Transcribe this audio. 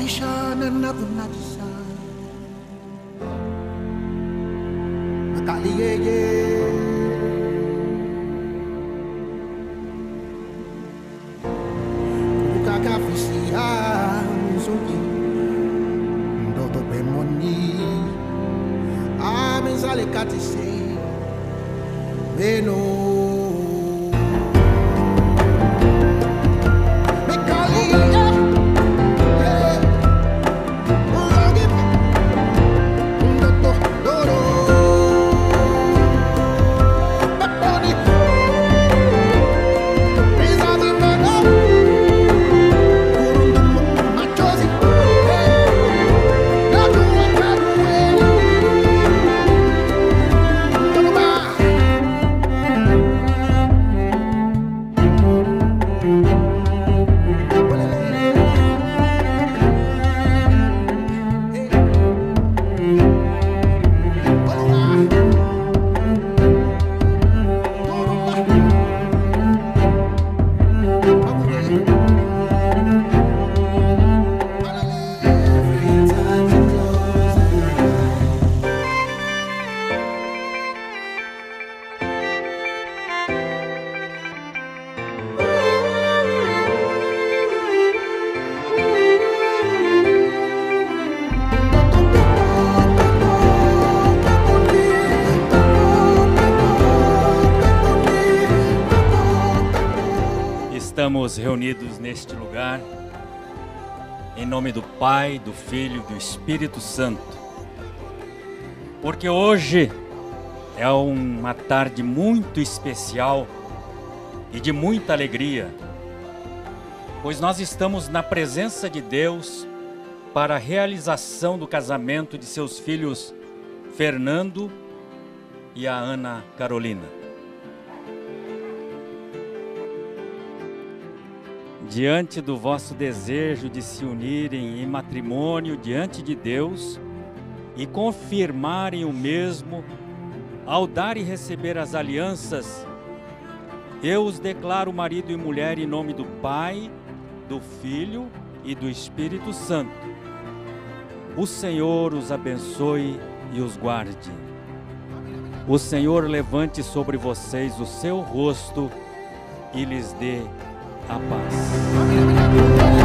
Maisha na nakunatisa Makaliyeye Kukakafisia Mzuki Ndoto bemoni Amezale katise Beno Estamos reunidos neste lugar, em nome do Pai, do Filho e do Espírito Santo, porque hoje é uma tarde muito especial e de muita alegria, pois nós estamos na presença de Deus para a realização do casamento de seus filhos Fernando e a Ana Carolina. Diante do vosso desejo de se unirem em matrimônio diante de Deus e confirmarem o mesmo ao dar e receber as alianças, eu os declaro marido e mulher em nome do Pai, do Filho e do Espírito Santo. O Senhor os abençoe e os guarde. O Senhor levante sobre vocês o seu rosto e lhes dê a paz.